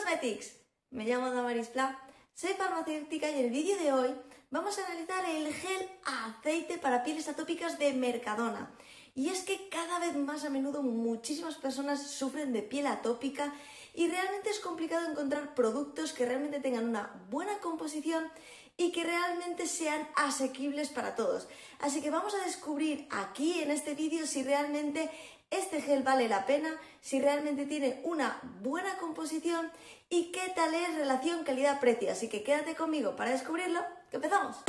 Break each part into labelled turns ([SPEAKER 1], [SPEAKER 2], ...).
[SPEAKER 1] Cosmetics. Me llamo Damaris Pla, soy farmacéutica y en el vídeo de hoy vamos a analizar el gel aceite para pieles atópicas de Mercadona. Y es que cada vez más a menudo muchísimas personas sufren de piel atópica y realmente es complicado encontrar productos que realmente tengan una buena composición y que realmente sean asequibles para todos. Así que vamos a descubrir aquí en este vídeo si realmente este gel vale la pena, si realmente tiene una buena composición y qué tal es relación calidad-precio. Así que quédate conmigo para descubrirlo, que empezamos.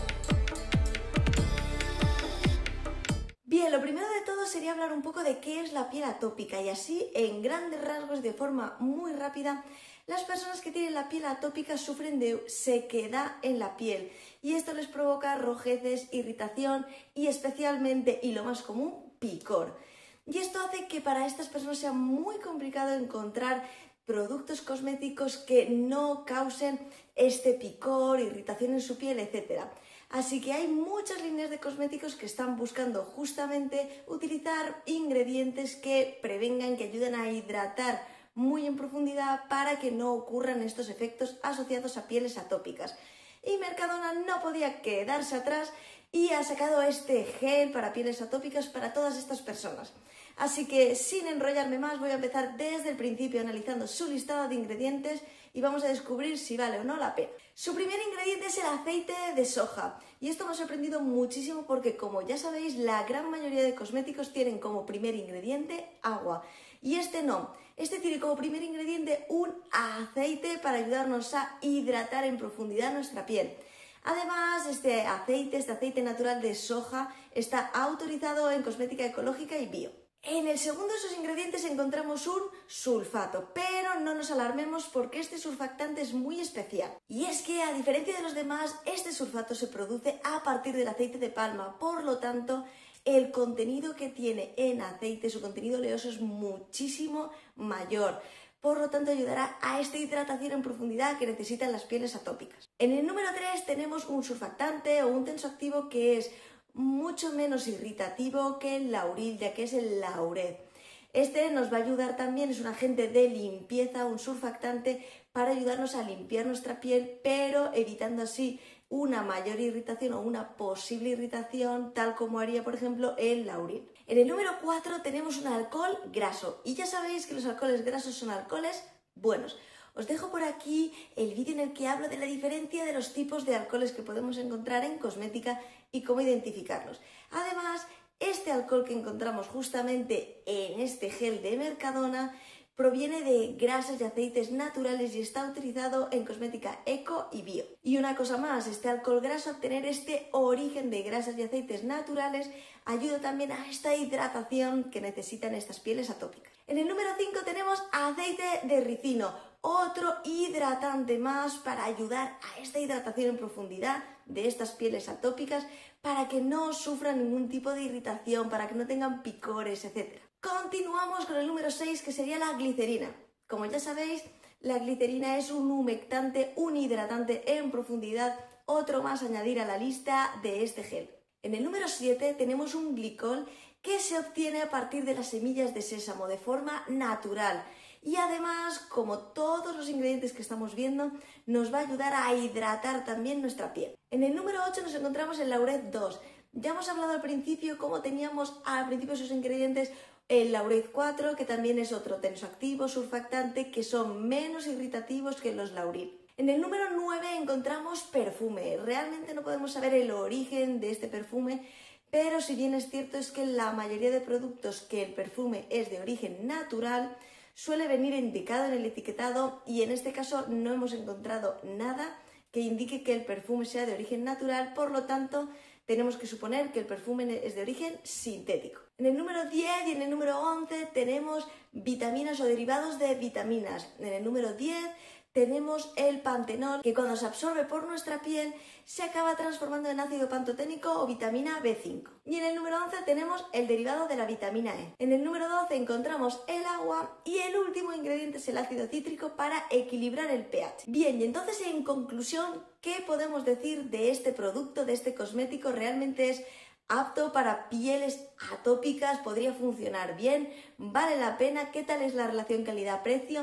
[SPEAKER 1] Bien, lo primero de todo sería hablar un poco de qué es la piel atópica y así, en grandes rasgos, de forma muy rápida, las personas que tienen la piel atópica sufren de sequedad en la piel y esto les provoca rojeces, irritación y especialmente, y lo más común, picor. Y esto hace que para estas personas sea muy complicado encontrar productos cosméticos que no causen este picor, irritación en su piel, etc. Así que hay muchas líneas de cosméticos que están buscando justamente utilizar ingredientes que prevengan, que ayuden a hidratar muy en profundidad para que no ocurran estos efectos asociados a pieles atópicas. Y Mercadona no podía quedarse atrás y ha sacado este gel para pieles atópicas para todas estas personas. Así que sin enrollarme más voy a empezar desde el principio analizando su listado de ingredientes y vamos a descubrir si vale o no la pena. Su primer ingrediente es el aceite de soja y esto me ha sorprendido muchísimo porque, como ya sabéis, la gran mayoría de cosméticos tienen como primer ingrediente agua y este no. Este tiene como primer ingrediente un aceite para ayudarnos a hidratar en profundidad nuestra piel. Además, este aceite natural de soja está autorizado en cosmética ecológica y bio. En el segundo de sus ingredientes encontramos un sulfato, pero no nos alarmemos porque este surfactante es muy especial. Y es que, a diferencia de los demás, este sulfato se produce a partir del aceite de palma, por lo tanto, el contenido que tiene en aceite, su contenido oleoso, es muchísimo mayor. Por lo tanto, ayudará a esta hidratación en profundidad que necesitan las pieles atópicas. En el número 3 tenemos un surfactante o un tensoactivo que es mucho menos irritativo que el lauril, ya que es el laurel. Este nos va a ayudar también, es un agente de limpieza, un surfactante para ayudarnos a limpiar nuestra piel, pero evitando así una mayor irritación o una posible irritación, tal como haría, por ejemplo, el lauril. En el número 4 tenemos un alcohol graso y ya sabéis que los alcoholes grasos son alcoholes buenos. Os dejo por aquí el vídeo en el que hablo de la diferencia de los tipos de alcoholes que podemos encontrar en cosmética y cómo identificarlos. Además, este alcohol que encontramos justamente en este gel de Mercadona proviene de grasas y aceites naturales y está utilizado en cosmética eco y bio. Y una cosa más, este alcohol graso, al tener este origen de grasas y aceites naturales, ayuda también a esta hidratación que necesitan estas pieles atópicas. En el número 5 tenemos aceite de ricino, otro hidratante más para ayudar a esta hidratación en profundidad de estas pieles atópicas para que no sufran ningún tipo de irritación, para que no tengan picores, etc. Continuamos con el número 6, que sería la glicerina. Como ya sabéis, la glicerina es un humectante, un hidratante en profundidad, otro más a añadir a la lista de este gel. En el número 7 tenemos un glicol que se obtiene a partir de las semillas de sésamo de forma natural. Y además, como todos los ingredientes que estamos viendo, nos va a ayudar a hidratar también nuestra piel. En el número 8 nos encontramos el laurel 2. Ya hemos hablado al principio cómo teníamos al principio sus ingredientes el laurel 4, que también es otro tensoactivo, surfactante, que son menos irritativos que los lauril. En el número 9 encontramos perfume. Realmente no podemos saber el origen de este perfume, pero si bien es cierto es que la mayoría de productos que el perfume es de origen natural, suele venir indicado en el etiquetado y en este caso no hemos encontrado nada que indique que el perfume sea de origen natural, por lo tanto tenemos que suponer que el perfume es de origen sintético. En el número 10 y en el número 11 tenemos vitaminas o derivados de vitaminas. En el número 10 tenemos el pantenol, que cuando se absorbe por nuestra piel se acaba transformando en ácido pantoténico o vitamina B5. Y en el número 11 tenemos el derivado de la vitamina E. En el número 12 encontramos el agua y el último ingrediente es el ácido cítrico para equilibrar el pH. Bien, y entonces en conclusión, ¿qué podemos decir de este producto, de este cosmético? Realmente es apto para pieles atópicas, podría funcionar bien, vale la pena. ¿Qué tal es la relación calidad-precio?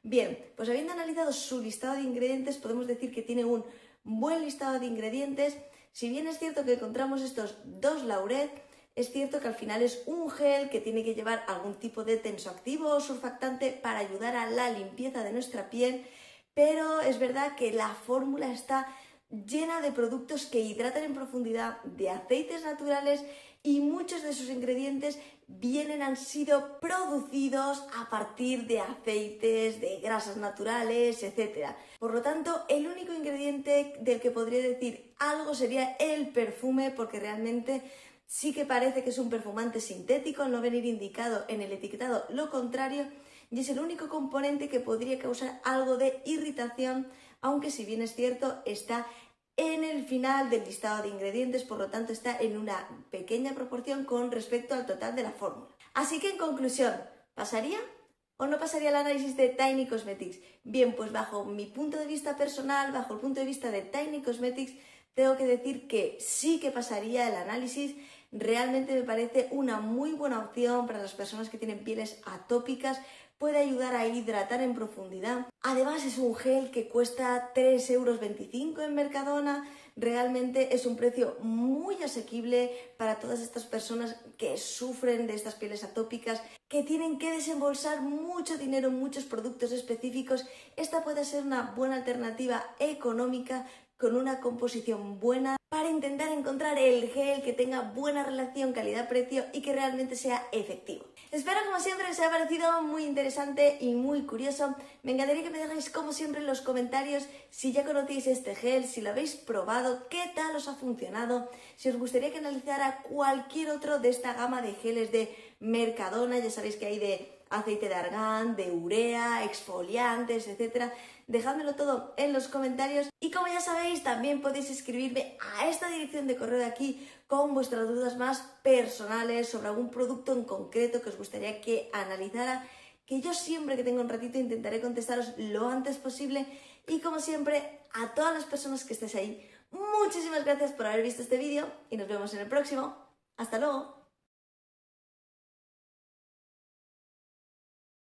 [SPEAKER 1] Bien, pues habiendo analizado su listado de ingredientes, podemos decir que tiene un buen listado de ingredientes. Si bien es cierto que encontramos estos 2 lauret, es cierto que al final es un gel que tiene que llevar algún tipo de tensoactivo o surfactante para ayudar a la limpieza de nuestra piel, pero es verdad que la fórmula está llena de productos que hidratan en profundidad, de aceites naturales, y muchos de sus ingredientes han sido producidos a partir de aceites, de grasas naturales, etc. Por lo tanto, el único ingrediente del que podría decir algo sería el perfume, porque realmente sí que parece que es un perfumante sintético al no venir indicado en el etiquetado lo contrario, y es el único componente que podría causar algo de irritación, aunque si bien es cierto está en el final del listado de ingredientes, por lo tanto está en una pequeña proporción con respecto al total de la fórmula. Así que en conclusión, ¿pasaría o no pasaría el análisis de Tiny Cosmetics? Bien, pues bajo mi punto de vista personal, bajo el punto de vista de Tiny Cosmetics, tengo que decir que sí que pasaría el análisis. Realmente me parece una muy buena opción para las personas que tienen pieles atópicas. Puede ayudar a hidratar en profundidad. Además es un gel que cuesta 3,25 € en Mercadona. Realmente es un precio muy asequible para todas estas personas que sufren de estas pieles atópicas, que tienen que desembolsar mucho dinero en muchos productos específicos. Esta puede ser una buena alternativa económica con una composición buena para intentar encontrar el gel que tenga buena relación calidad-precio y que realmente sea efectivo. Espero, como siempre, os haya parecido muy interesante y muy curioso. Me encantaría que me dejáis, como siempre, en los comentarios si ya conocéis este gel, si lo habéis probado, qué tal os ha funcionado, si os gustaría que analizara cualquier otro de esta gama de geles de Mercadona. Ya sabéis que hay de aceite de argán, de urea, exfoliantes, etc. Dejádmelo todo en los comentarios, y como ya sabéis, también podéis escribirme a esta dirección de correo de aquí con vuestras dudas más personales sobre algún producto en concreto que os gustaría que analizara, que yo siempre que tenga un ratito intentaré contestaros lo antes posible. Y como siempre, a todas las personas que estéis ahí, muchísimas gracias por haber visto este vídeo y nos vemos en el próximo. ¡Hasta luego!